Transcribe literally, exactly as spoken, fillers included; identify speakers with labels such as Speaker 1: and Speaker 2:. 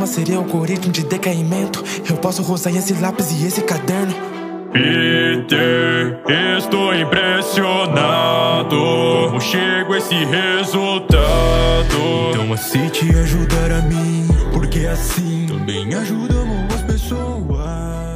Speaker 1: sistema seria algoritmo de decaimento. Eu posso usar esse lápis e esse caderno.
Speaker 2: Peter, estou impressionado como chego a esse resultado.
Speaker 3: Então aceite ajudar a mim, porque assim também ajudamos as pessoas.